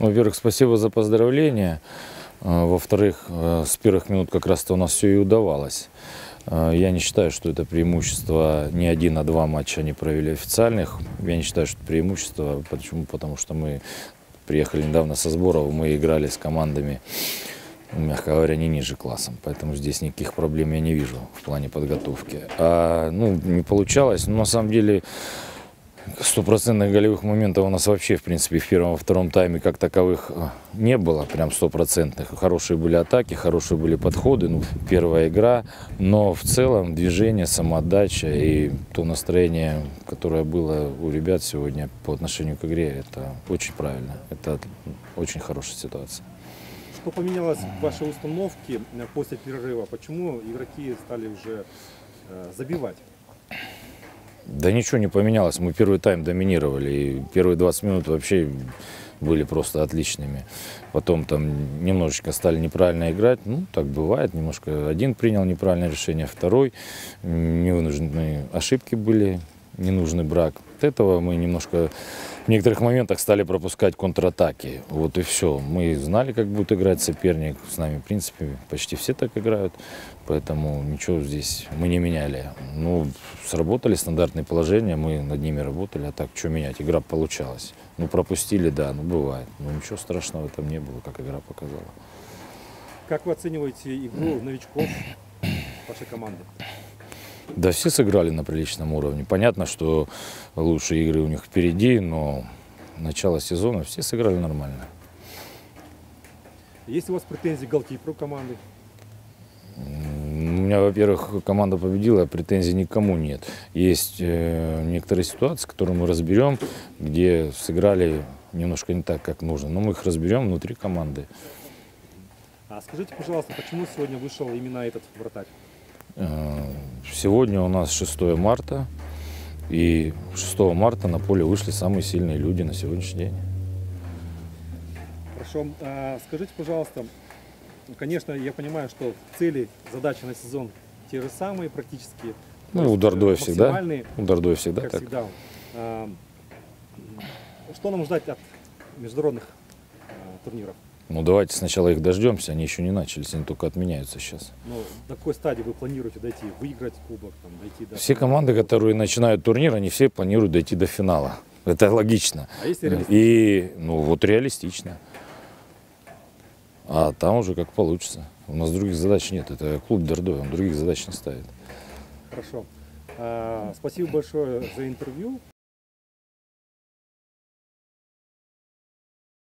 во-первых, спасибо за поздравления. Во-вторых, с первых минут как раз-то у нас все и удавалось. Я не считаю, что это преимущество не один, а два матча они провели официальных. Я не считаю, что это преимущество. Почему? Потому что мы приехали недавно со сборов, мы играли с командами, мягко говоря, не ниже классом. Поэтому здесь никаких проблем я не вижу в плане подготовки. Не получалось. Но на самом деле стопроцентных голевых моментов у нас вообще, в принципе, в первом и втором тайме как таковых не было, прям стопроцентных. Хорошие были атаки, хорошие были подходы, первая игра, но в целом движение, самоотдача и то настроение, которое было у ребят сегодня по отношению к игре, это очень правильно, это очень хорошая ситуация. Что поменялось в вашей установке после перерыва? Почему игроки стали уже забивать? Да ничего не поменялось. Мы первый тайм доминировали. И первые 20 минут вообще были просто отличными. Потом там немножечко стали неправильно играть. Ну, так бывает. Немножко один принял неправильное решение, второй. Невынужденные ошибки были, ненужный брак. От этого мы немножко в некоторых моментах стали пропускать контратаки. Вот и все. Мы знали, как будет играть соперник. С нами, в принципе, почти все так играют. Поэтому ничего здесь мы не меняли. Ну, сработали стандартные положения, мы над ними работали. А так, что менять? Игра получалась. Ну, пропустили, да, ну, бывает. Но ничего страшного там не было, как игра показала. Как вы оцениваете игру новичков вашей команды? Да, все сыграли на приличном уровне. Понятно, что лучшие игры у них впереди, но начало сезона все сыграли нормально. Есть у вас претензии к голкиперу команды? У меня, во-первых, команда победила, а претензий никому нет. Есть некоторые ситуации, которые мы разберем, где сыграли немножко не так, как нужно. Но мы их разберем внутри команды. А скажите, пожалуйста, почему сегодня вышел именно этот вратарь? Сегодня у нас 6 марта, и 6 марта на поле вышли самые сильные люди на сегодняшний день. Хорошо. Скажите, пожалуйста, конечно, я понимаю, что цели, задачи на сезон те же самые практически. Ну, у Дордоя всегда. У Дордоя всегда как так. всегда. Что нам ждать от международных турниров? Ну, давайте сначала их дождемся, они еще не начались, они только отменяются сейчас. Ну, до какой стадии вы планируете дойти? Выиграть кубок, там, дойти до... Все команды, которые начинают турнир, они все планируют дойти до финала. Это логично. А если реалистично? И, ну, вот реалистично. А там уже как получится. У нас других задач нет. Это клуб Дордоя, он других задач не ставит. Хорошо. Спасибо большое за интервью.